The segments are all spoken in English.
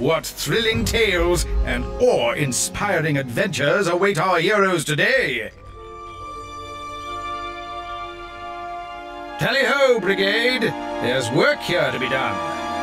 What thrilling tales and awe-inspiring adventures await our heroes today! Tally-ho, Brigade! There's work here to be done.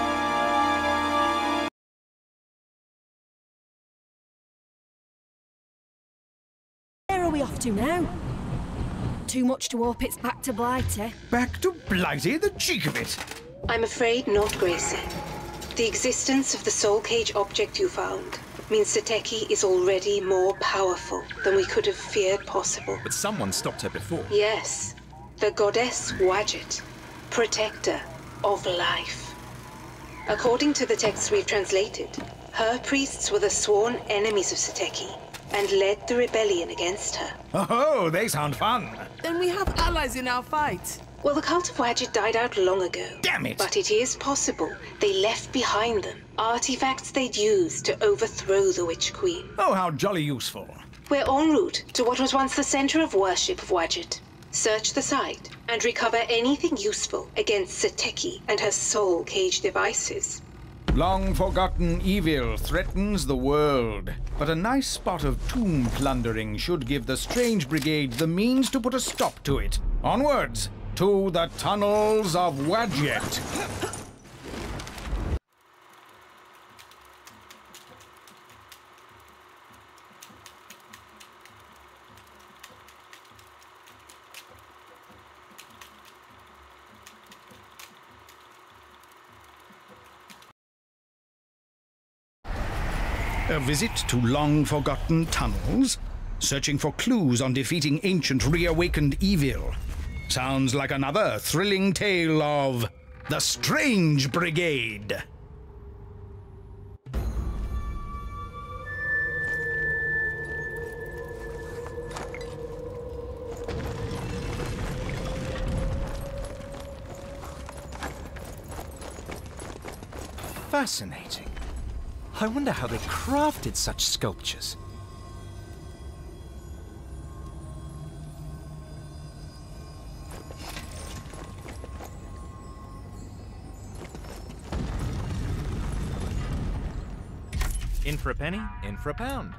Where are we off to now? Too much to warp its back to Blighty. Back to Blighty, the cheek of it! I'm afraid not, Gracie. The existence of the soul cage object you found means Sateki is already more powerful than we could have feared possible. But someone stopped her before. Yes, the goddess Wadjet, protector of life. According to the texts we've translated, her priests were the sworn enemies of Sateki and led the rebellion against her. Oh, they sound fun! Then we have allies in our fight. Well, the cult of Wadjet died out long ago. Damn it! But it is possible they left behind them artifacts they'd use to overthrow the Witch Queen. Oh, how jolly useful. We're en route to what was once the center of worship of Wadjet. Search the site and recover anything useful against Sateki and her soul cage devices. Long-forgotten evil threatens the world, but a nice spot of tomb plundering should give the Strange Brigade the means to put a stop to it. Onwards, to the tunnels of Wadjet. A visit to long-forgotten tunnels? Searching for clues on defeating ancient reawakened evil. Sounds like another thrilling tale of the Strange Brigade. Fascinating. I wonder how they crafted such sculptures. In for a penny, in for a pound.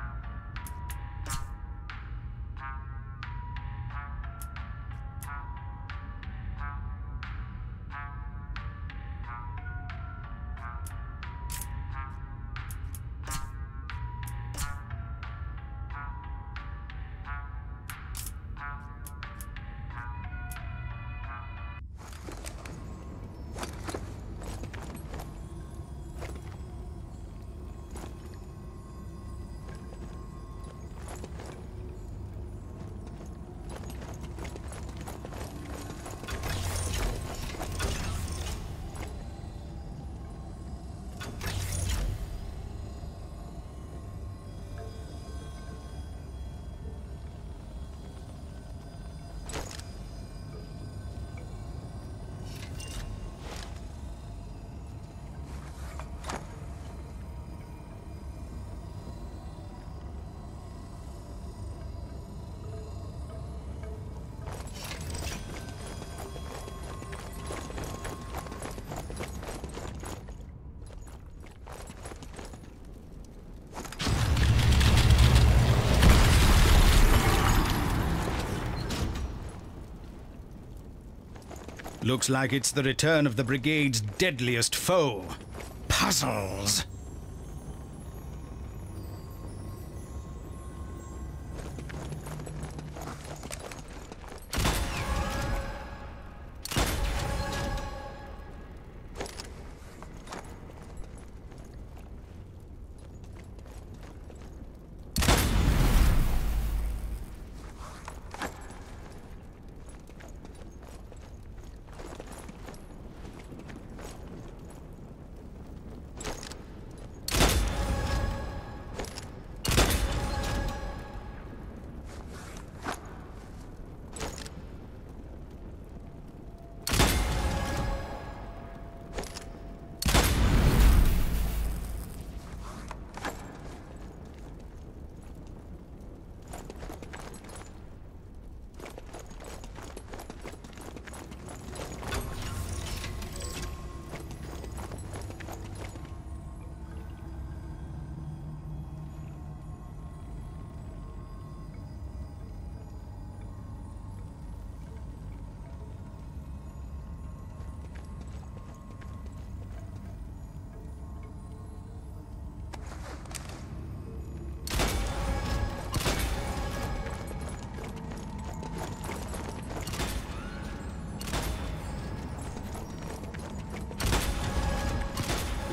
Looks like it's the return of the Brigade's deadliest foe. Puzzles.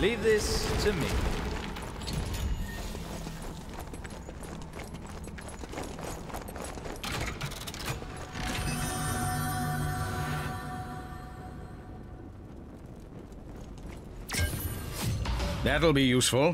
Leave this to me. That'll be useful.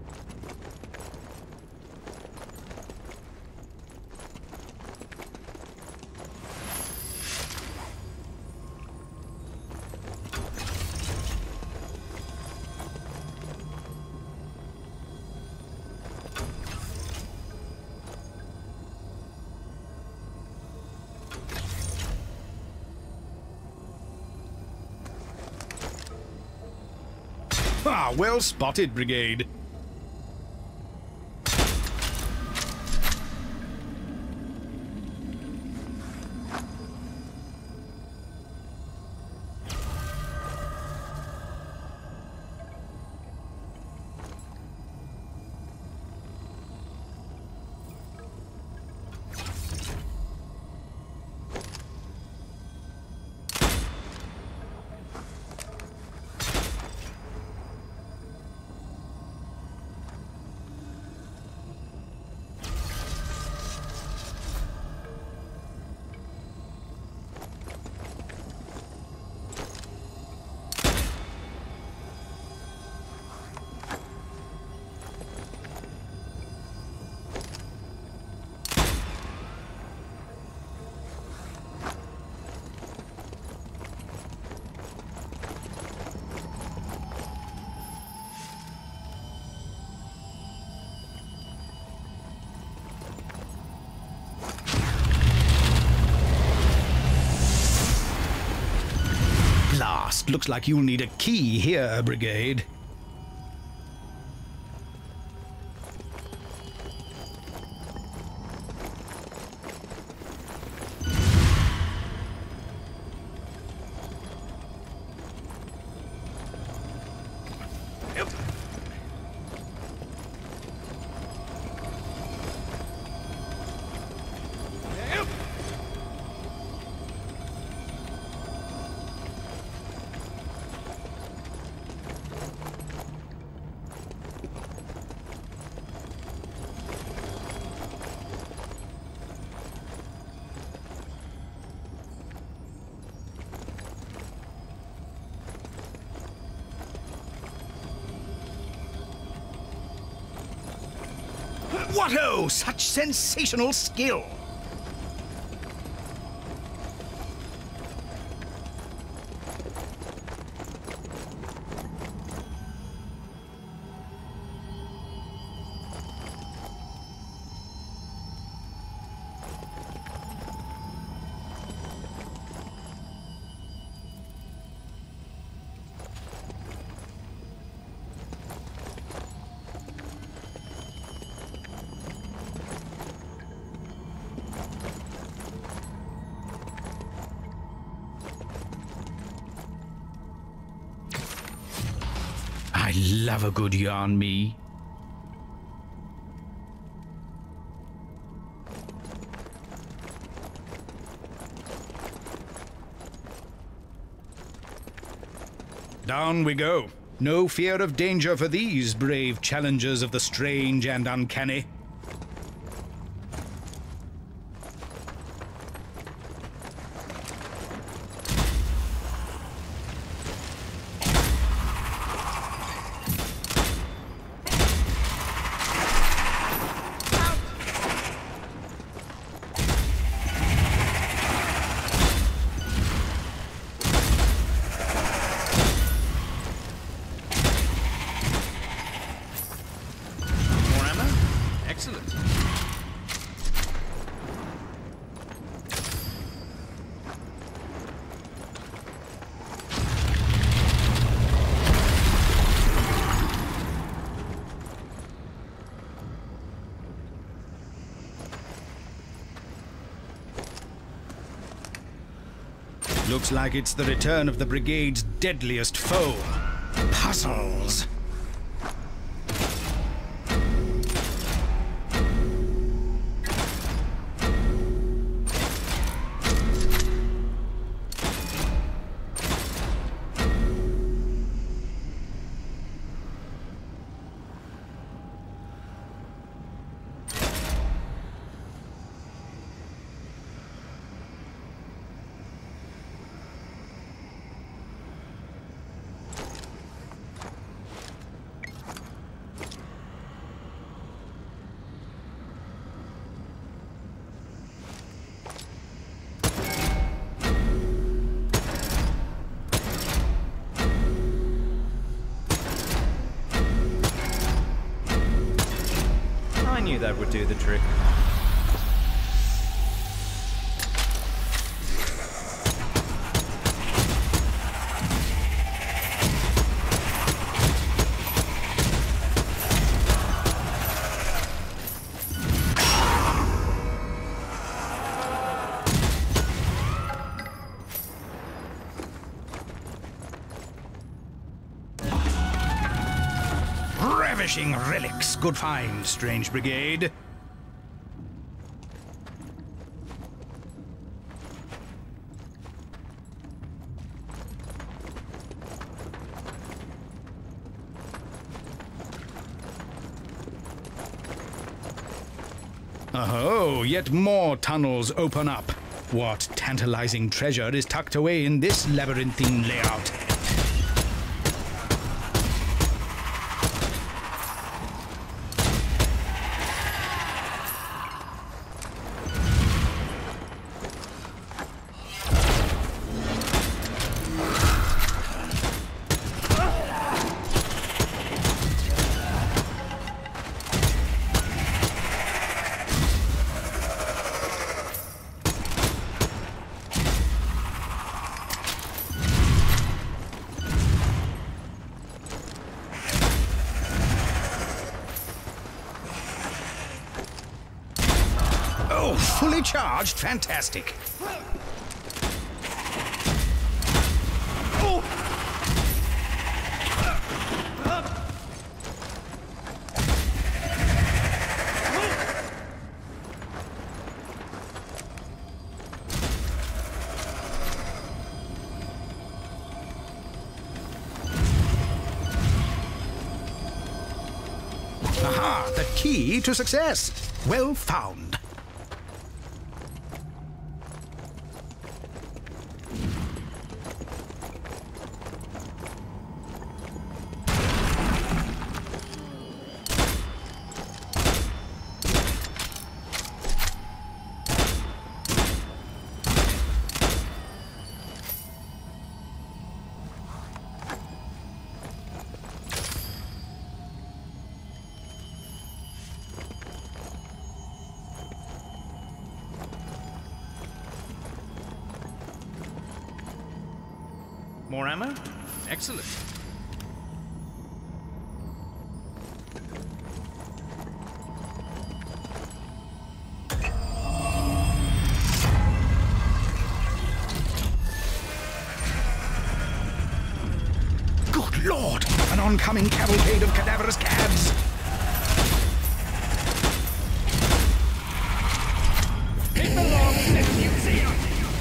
Ah, well spotted, Brigade. Looks like you'll need a key here, Brigade. What oh, such sensational skill! I love a good yarn, me. Down we go. No fear of danger for these brave challengers of the strange and uncanny. Excellent. Looks like it's the return of the Brigade's deadliest foe. Puzzles. knew that would do the trick. Ravishing relics. Good find, Strange Brigade. Oh, yet more tunnels open up. What tantalizing treasure is tucked away in this labyrinthine layout? Oh, fully charged? Fantastic. Aha! The key to success. Well found. More ammo? Excellent. Good Lord! An oncoming cavalcade of cadaverous cabs! It belongs in the museum!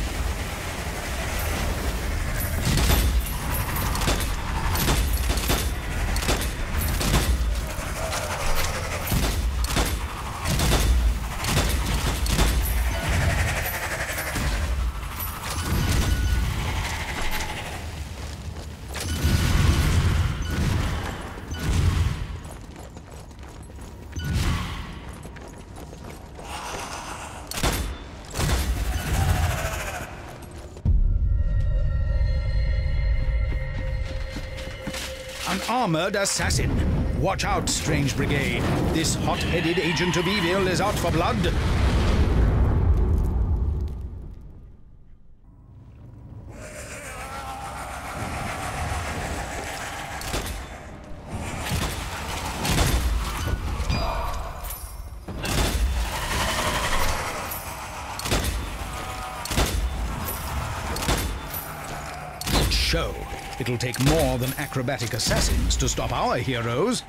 An armored assassin. Watch out, Strange Brigade. This hot-headed agent of evil is out for blood. Good show. It'll take more than acrobatic assassins to stop our heroes.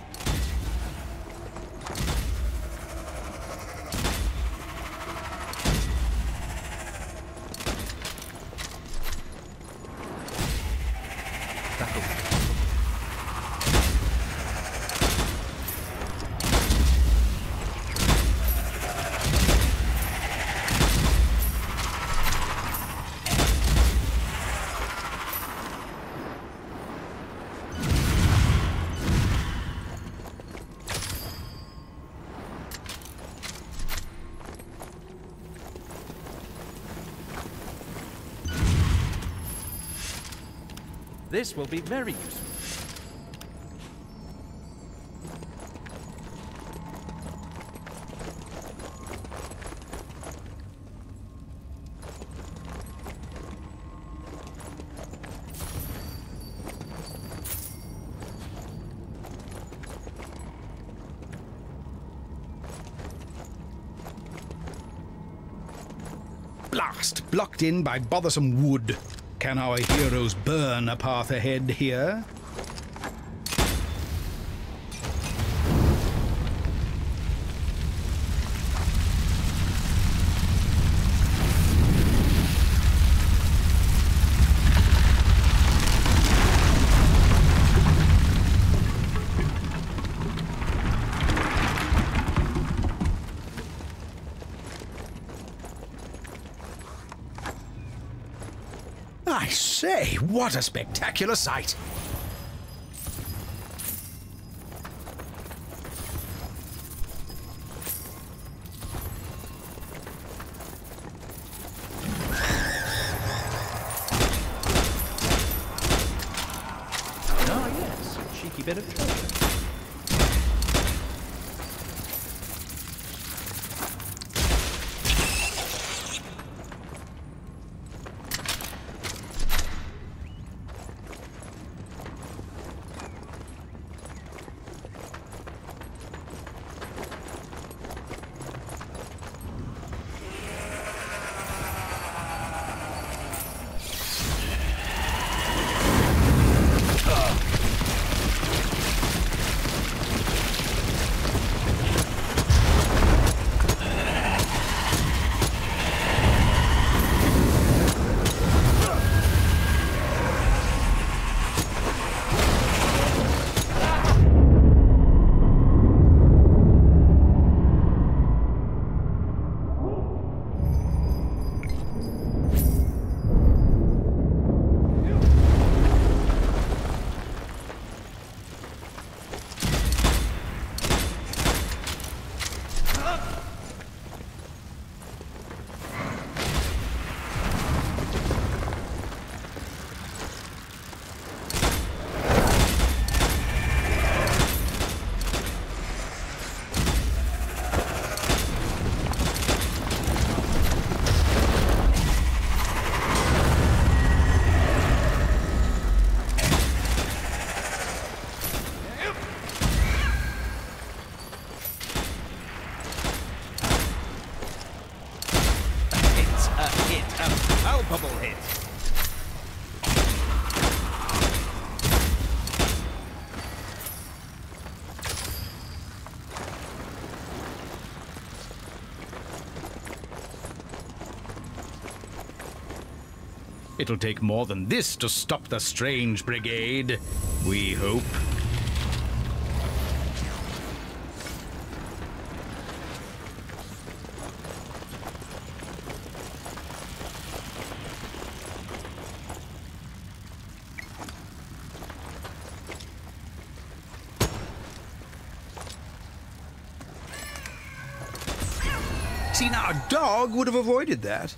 This will be very useful. blast, blocked in by bothersome wood. Can our heroes burn a path ahead here? I say, what a spectacular sight! Ah, yes, a cheeky bit of treasure. Palpable hit. It'll take more than this to stop the Strange Brigade, we hope. See, now a dog would have avoided that.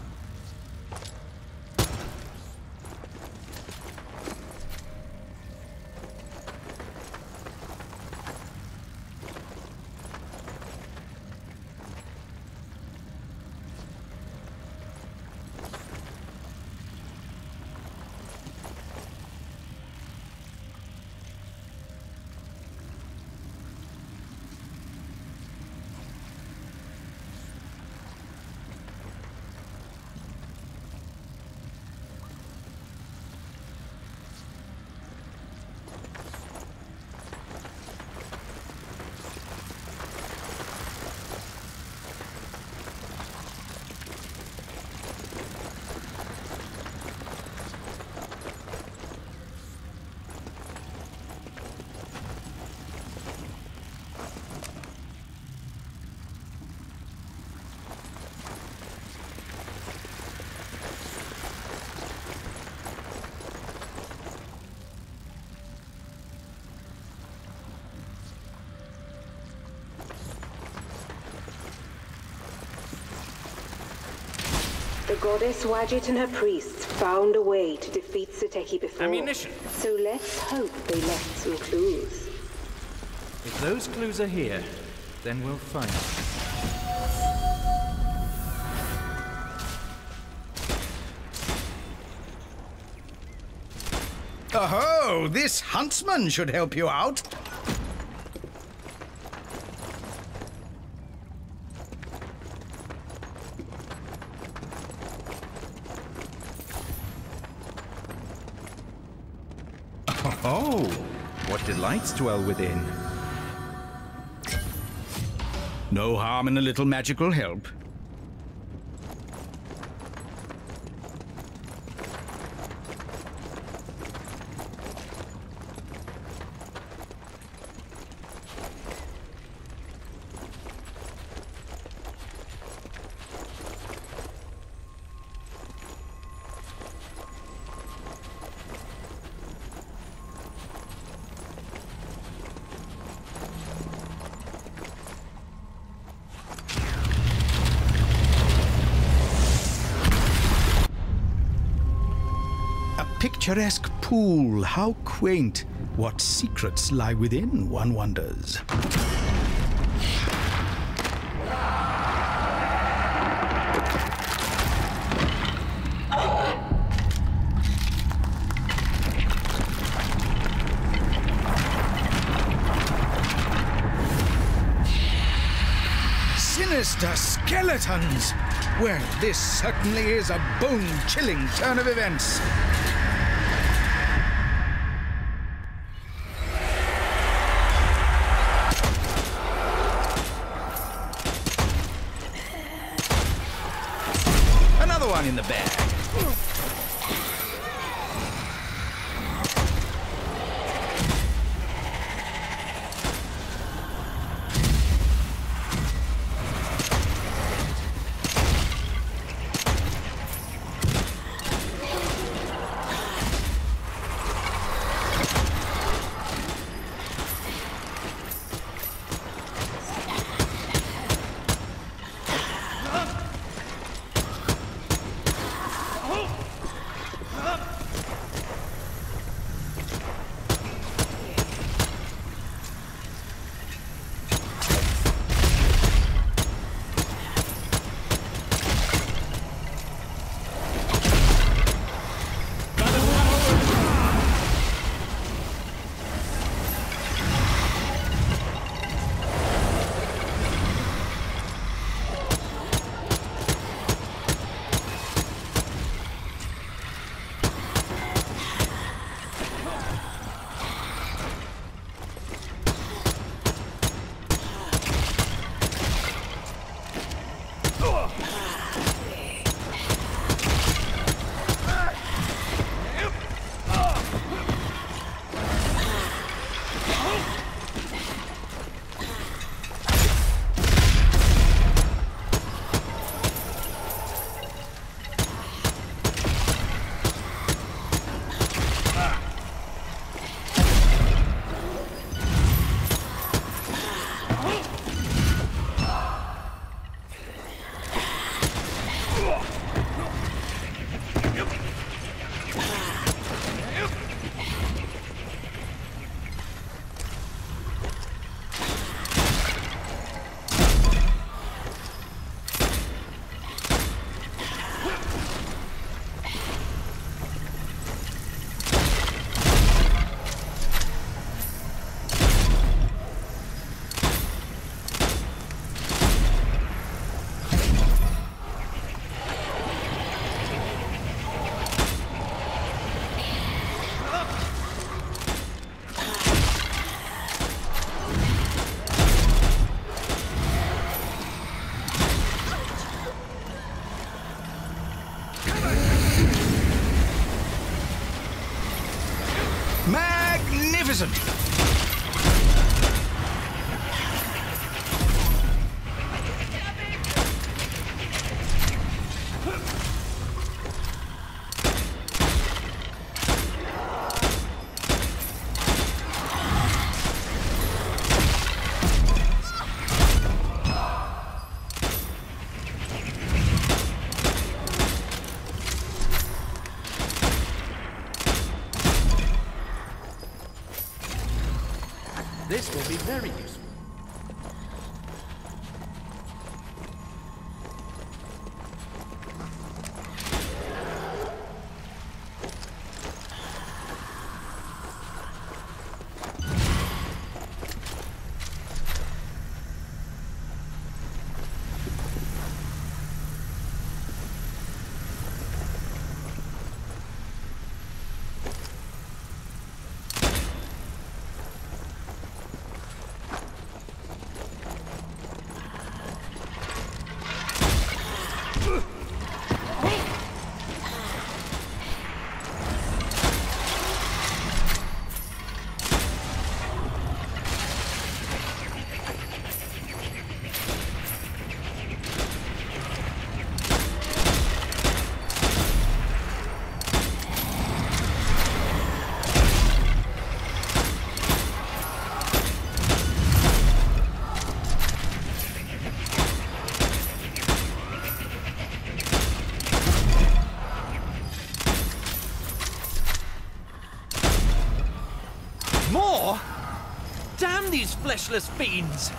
The goddess Wadjet and her priests found a way to defeat Sateki before. Ammunition. So let's hope they left some clues. If those clues are here, then we'll find them. Oh, this huntsman should help you out. Oh, what delights dwell within? No harm in a little magical help. Picturesque pool, how quaint. What secrets lie within, one wonders. Sinister skeletons! Well, this certainly is a bone-chilling turn of events. Another one in the bag. Magnificent! This will be very useful. these fleshless fiends!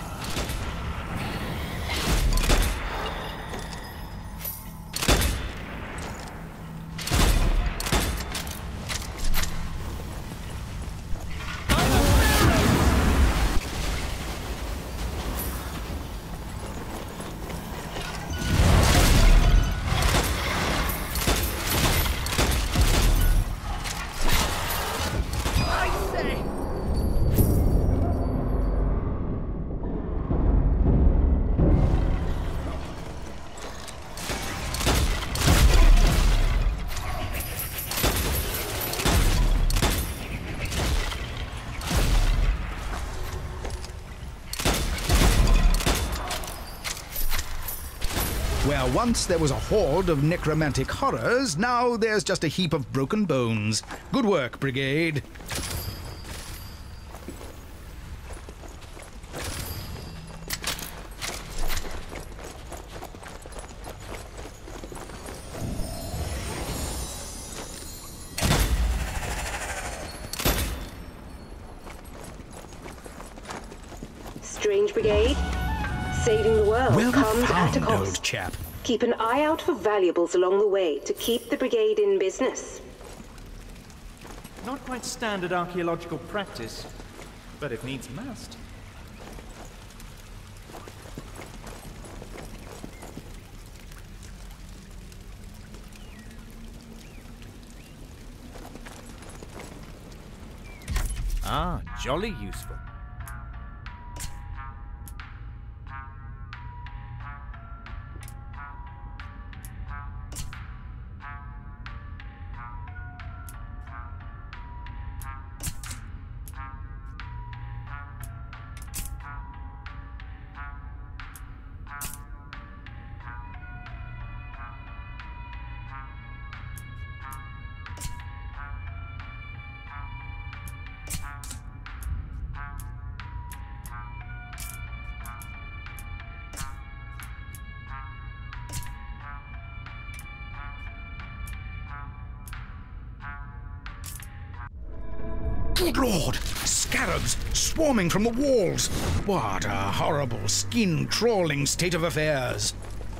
Where once there was a horde of necromantic horrors, now there's just a heap of broken bones. Good work, Brigade. Strange Brigade, saving the world Well comes at a found, cost. old chap. Keep an eye out for valuables along the way to keep the brigade in business. Not quite standard archaeological practice, but if needs must. Ah, jolly useful. Good Lord! Scarabs swarming from the walls! What a horrible, skin-crawling state of affairs!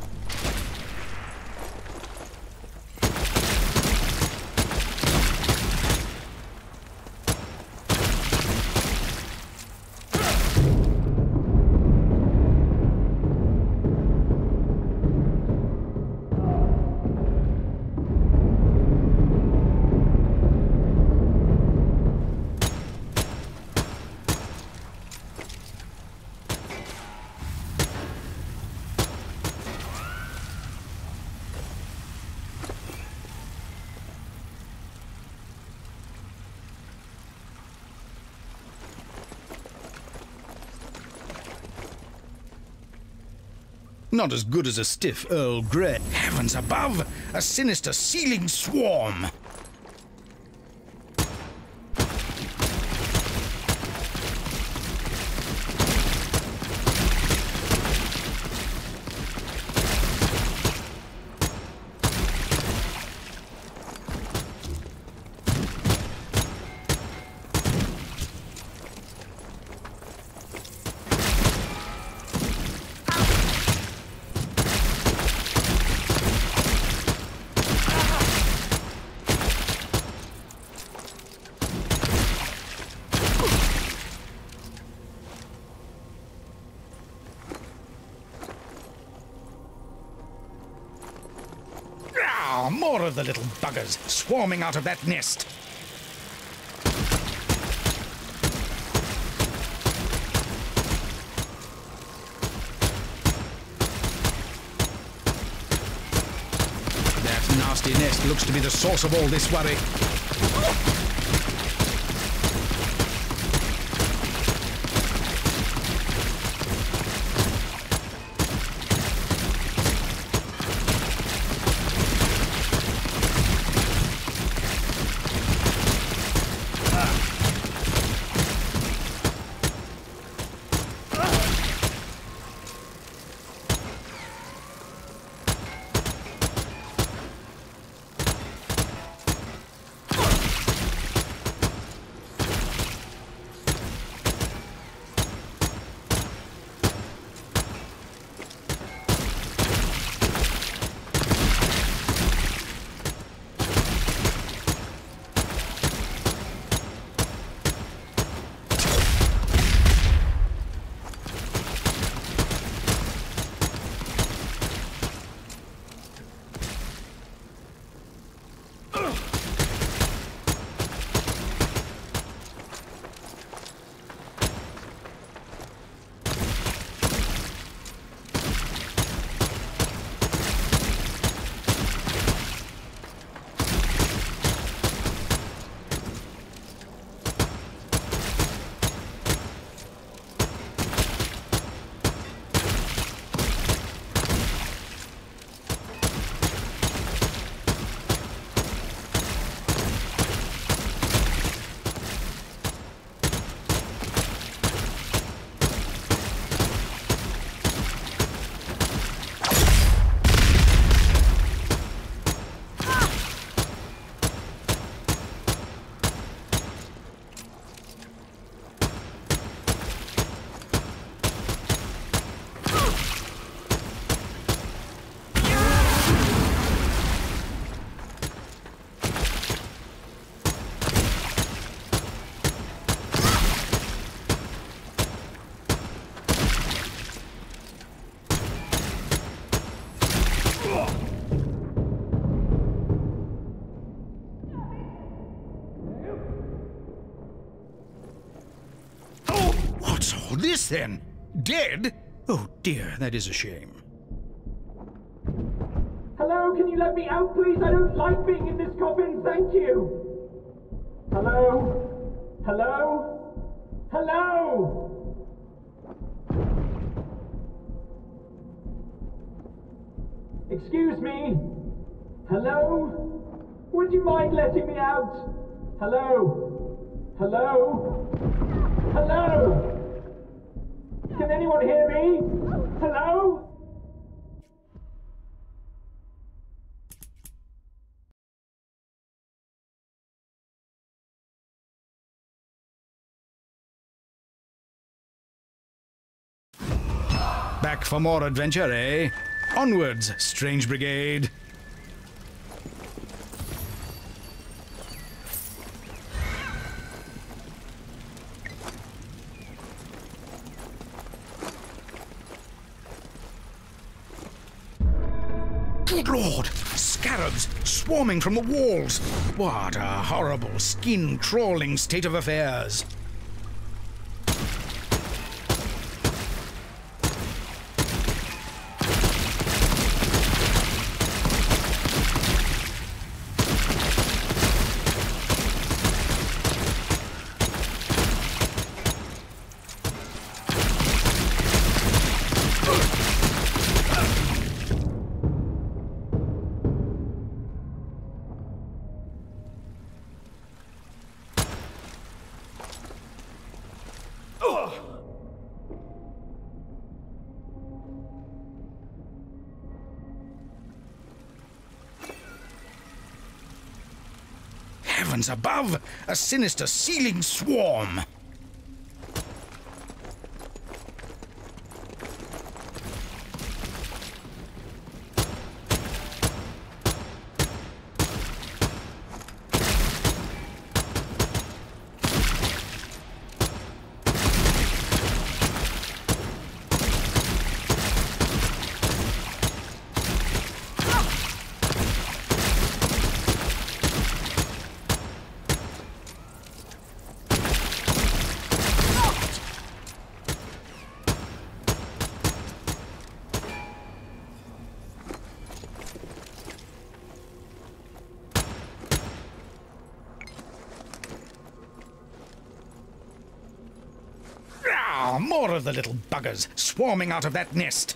Not as good as a stiff Earl Grey. Heavens above! A sinister, sealing swarm! More of the little buggers swarming out of that nest. That nasty nest looks to be the source of all this worry. then? Dead? Oh dear, that is a shame. Hello, can you let me out, please? I don't like being in this coffin, thank you! Hello? Hello? Hello? Excuse me? Hello? Would you mind letting me out? Hello? Hello? Hello? Can anyone hear me? Hello? Back for more adventure, eh? Onwards, Strange Brigade. Good Lord! Scarabs swarming from the walls! What a horrible, skin-crawling state of affairs! Heavens above! A sinister sealing swarm! More of the little buggers swarming out of that nest.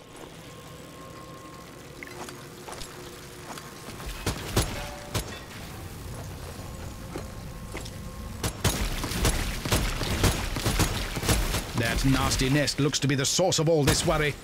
That nasty nest looks to be the source of all this worry.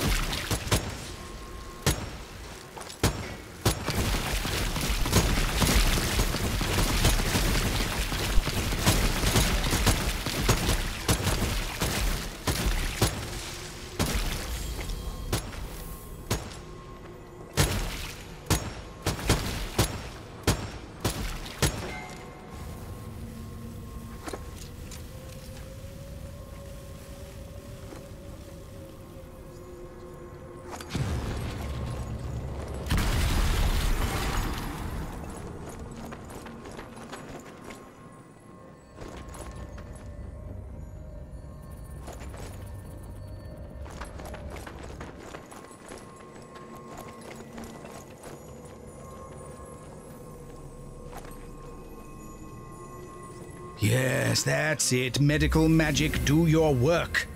Yes, that's it. Medical magic, do your work.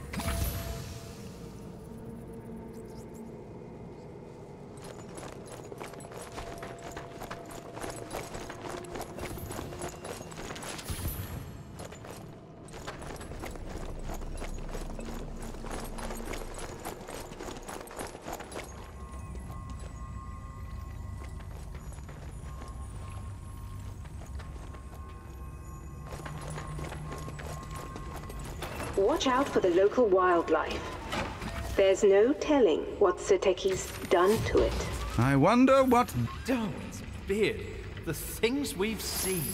Watch out for the local wildlife. There's no telling what Sateki's done to it. I wonder what... Darwin's beard. The things we've seen.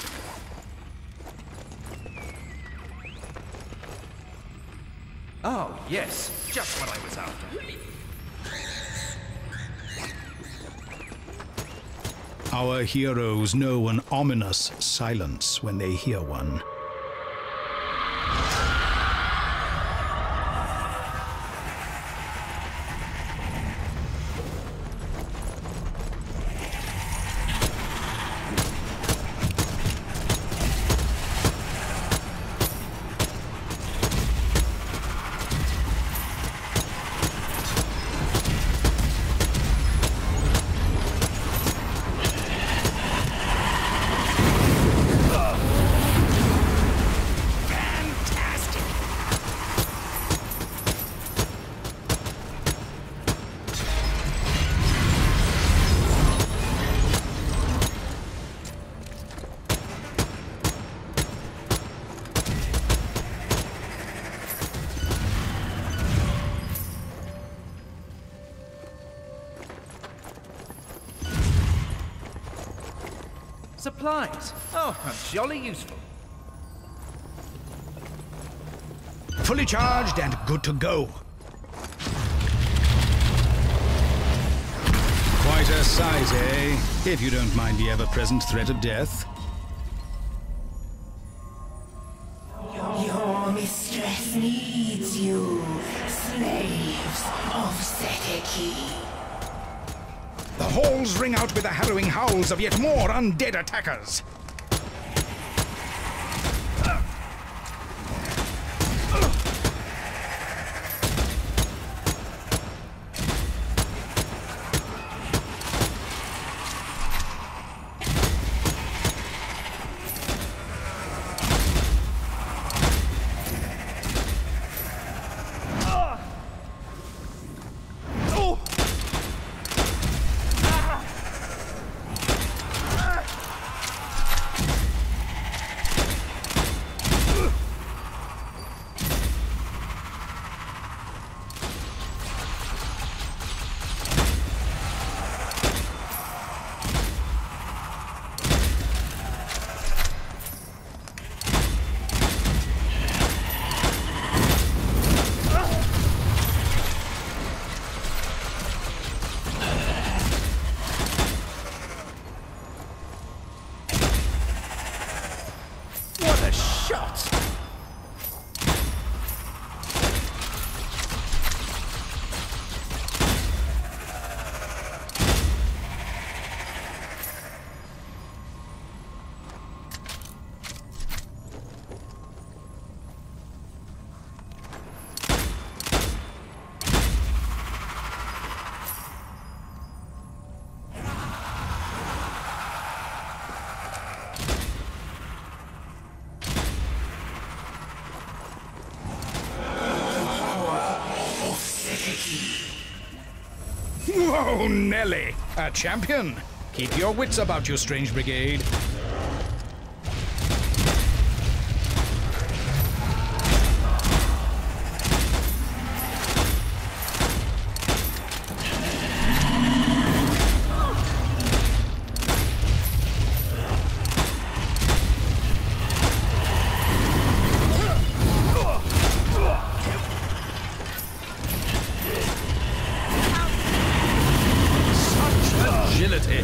Oh, yes. Just what I was after. Our heroes know an ominous silence when they hear one. Supplies. Oh, how jolly useful. Fully charged and good to go. Quite a size, eh? If you don't mind the ever-present threat of death. Your mistress needs you, slaves of Seteki. The halls ring out with the harrowing howls of yet more undead attackers. Whoa, Nelly! A champion! Keep your wits about you, Strange Brigade. Agility.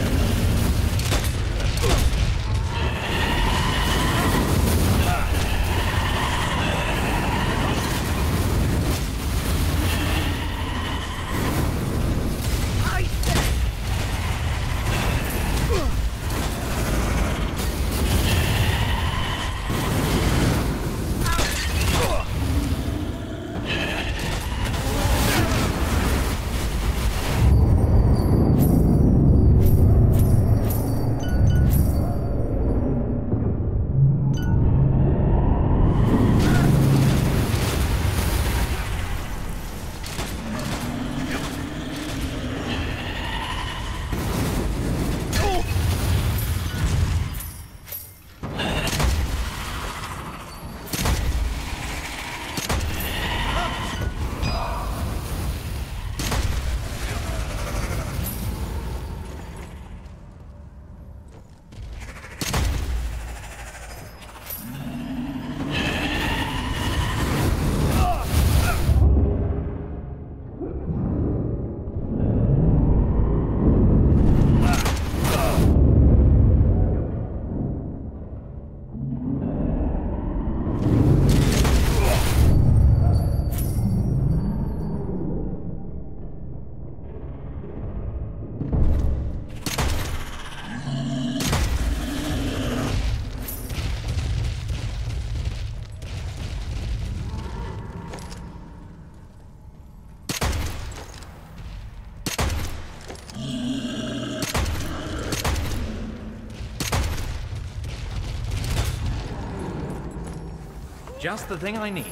Just the thing I need.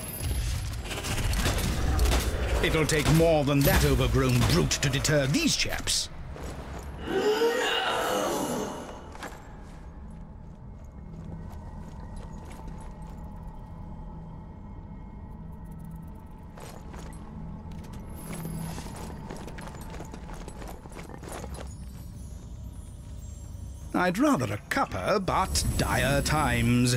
It'll take more than that overgrown brute to deter these chaps. I'd rather a cuppa, but dire times.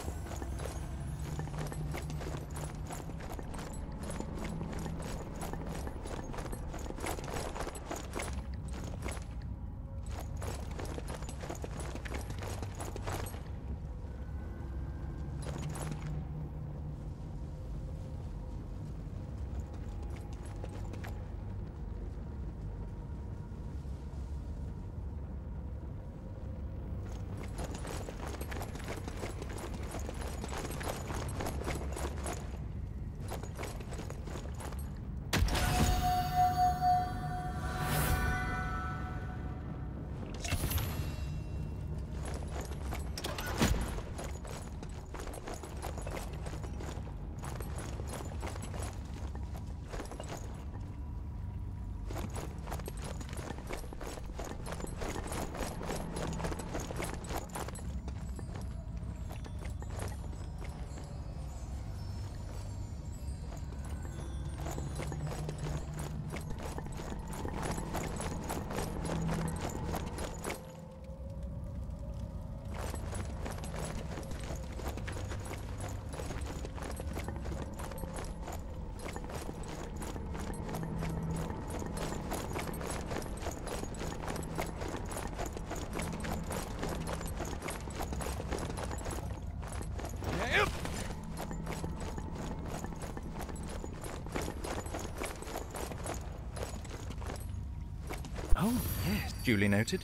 Oh, yes, duly noted.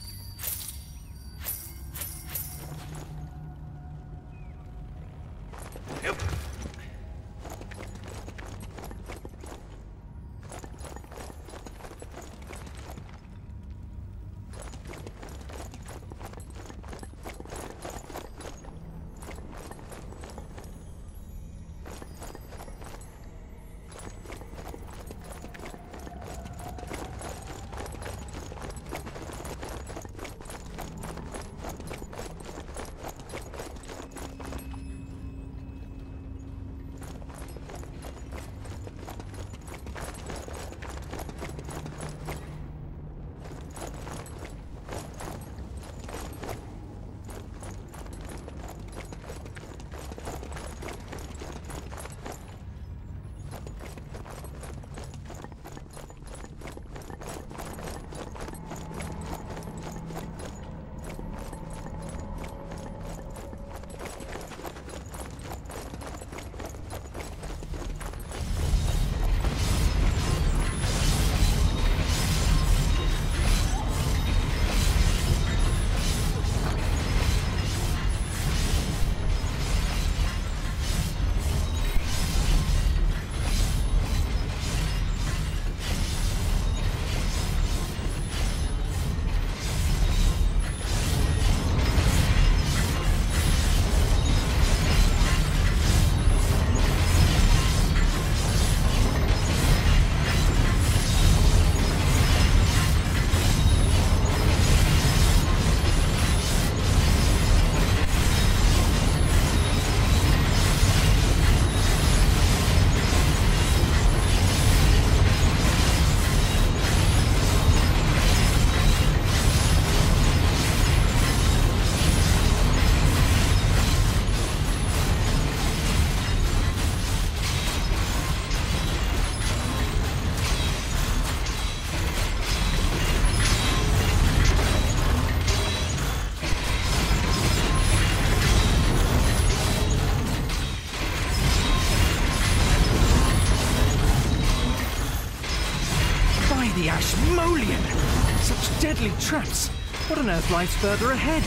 The Ashmolean! Such deadly traps! What on earth lies further ahead?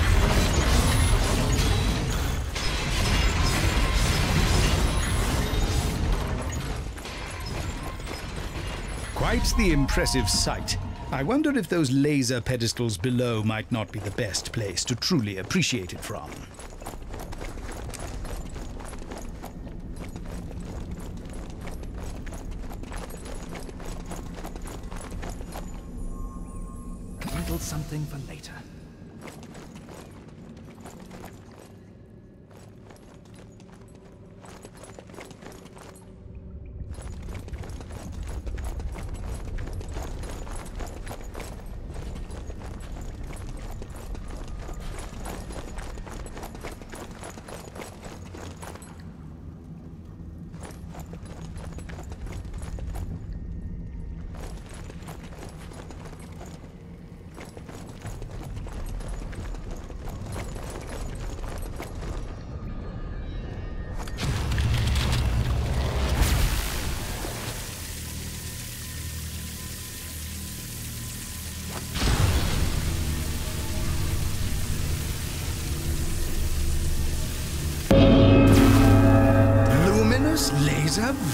Quite the impressive sight. I wonder if those laser pedestals below might not be the best place to truly appreciate it from. Something for later.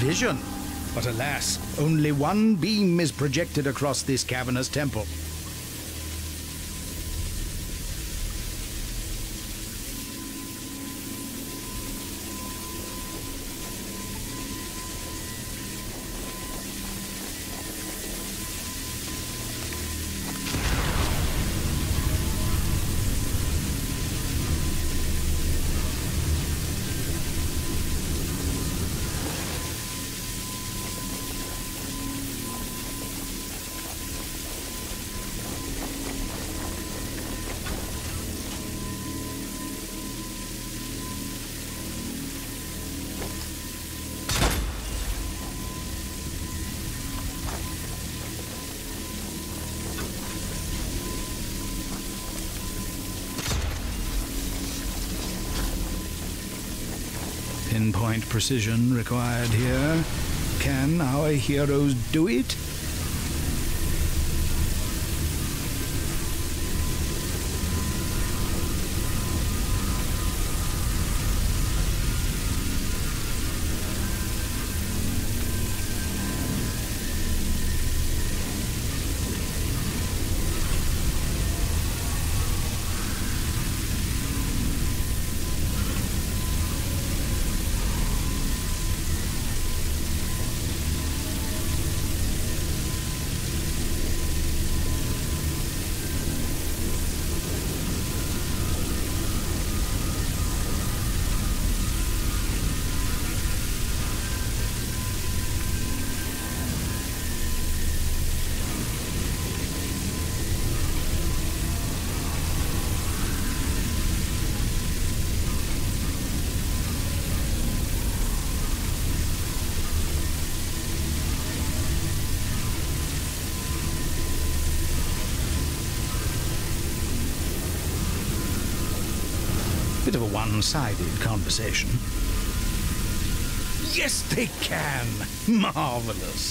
vision. But alas, only one beam is projected across this cavernous temple. Pinpoint precision required here. Can our heroes do it? Bit of a one-sided conversation. Yes, they can! Marvelous!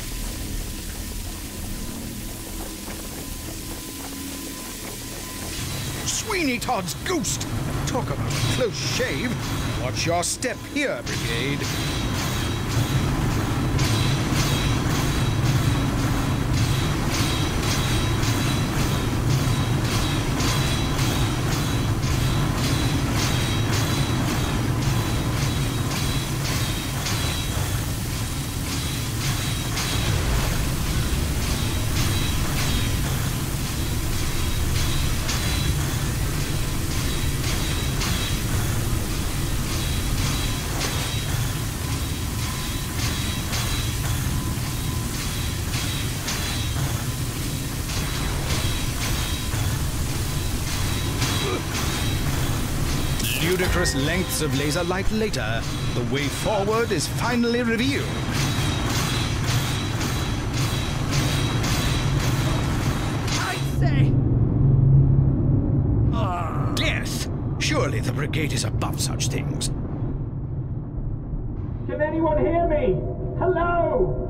Sweeney Todd's ghost! Talk about a close shave! Watch your step here, Brigade! Ludicrous lengths of laser light later, the way forward is finally revealed. I say! Death! Surely the Brigade is above such things. Can anyone hear me? Hello?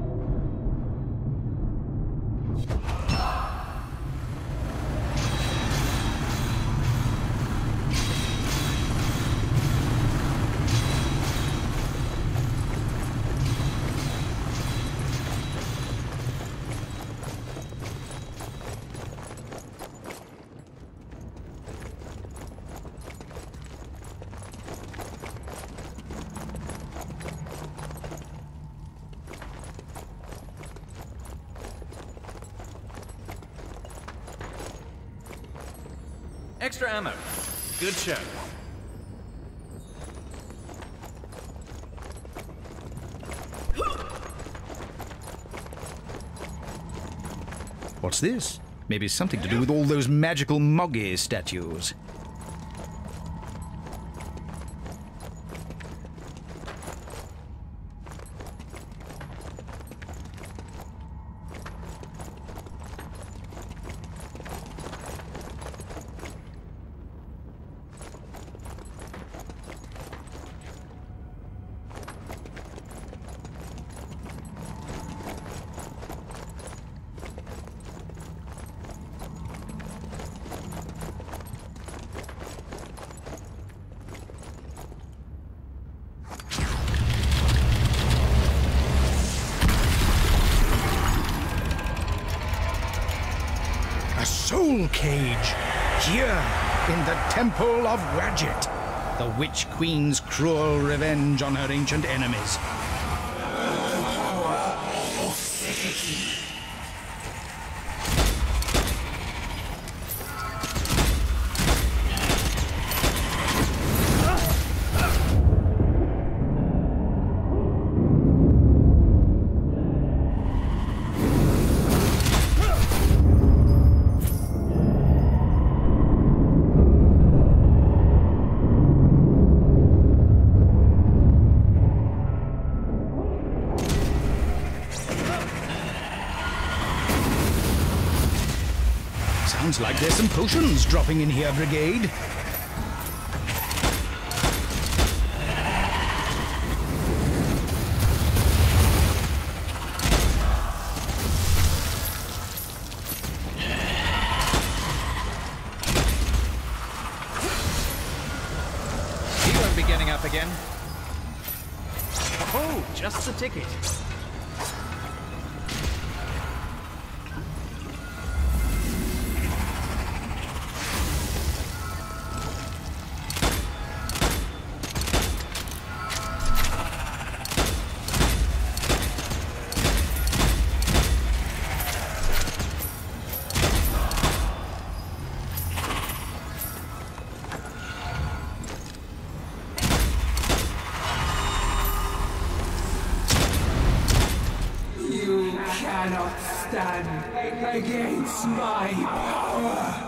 Extra ammo. Good show. What's this? Maybe something to do with all those magical Moggy statues. A soul cage! Here, in the Temple of Wadjet. The Witch Queen's cruel revenge on her ancient enemies. Sounds like there's some potions dropping in here, Brigade. He won't be getting up again. Oh, just the ticket. Cannot stand against my power.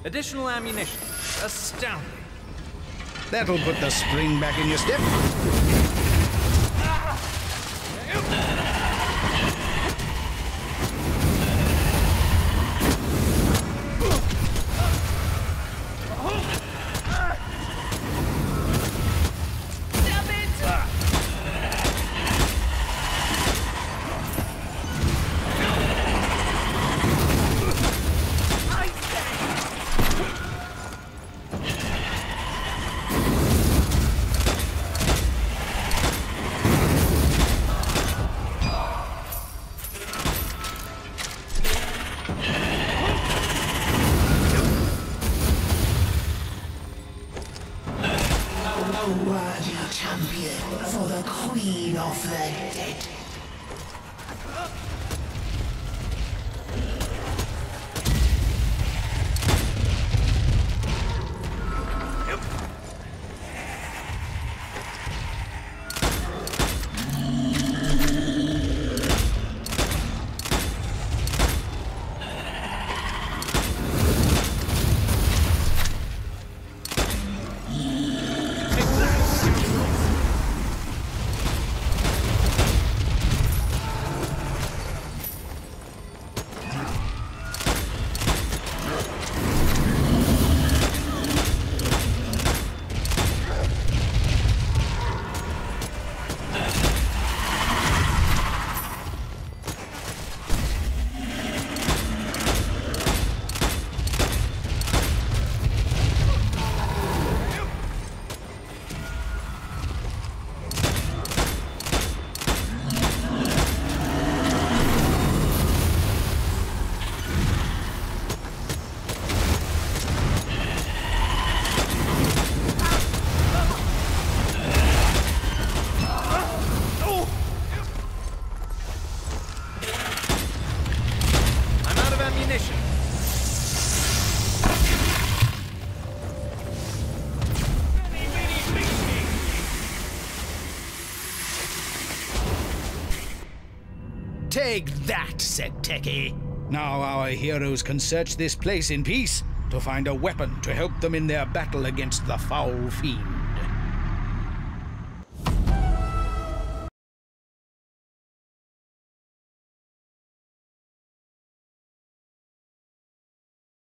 Additional ammunition. Astounding. That'll put the spring back in your step. A worthy champion for the Queen of the Dead. Take that, said Teki. Now our heroes can search this place in peace to find a weapon to help them in their battle against the foul fiend.